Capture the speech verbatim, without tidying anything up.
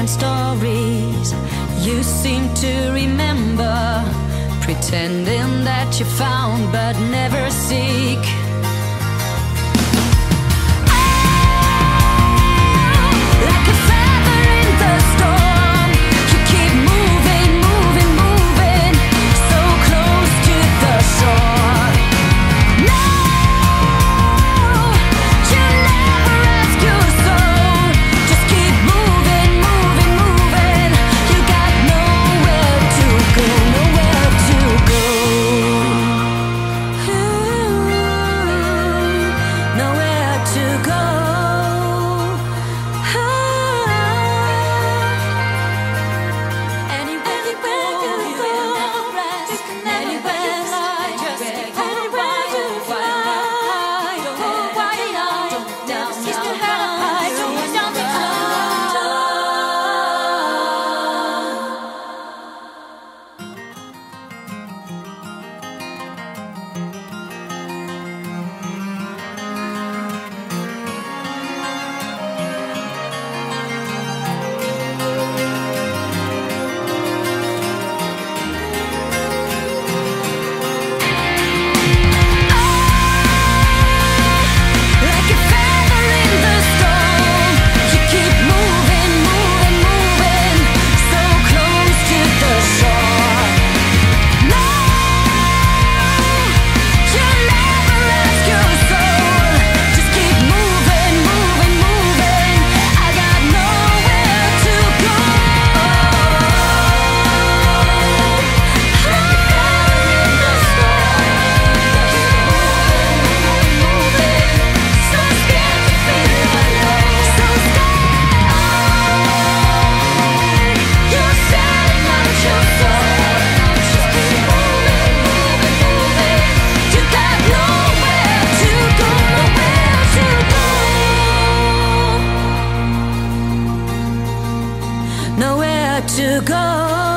and stories you seem to remember, pretending that you found but never seek. Like a feather in the storm, you keep moving, moving, moving, so close to the shore. No, you never ask your soul, just keep moving, moving, moving. You got nowhere to go, nowhere to go. Ooh, nowhere to go. Like a feather in the storm, you keep moving, moving, moving, so close to the shore. No, you never ask your soul, just keep moving, moving, moving. I got nowhere to go. Like a feather in the storm, so scared to feel alone, so scared. You're setting out your soul, just keep moving, moving, moving. You got nowhere to go, nowhere to go, nowhere to go.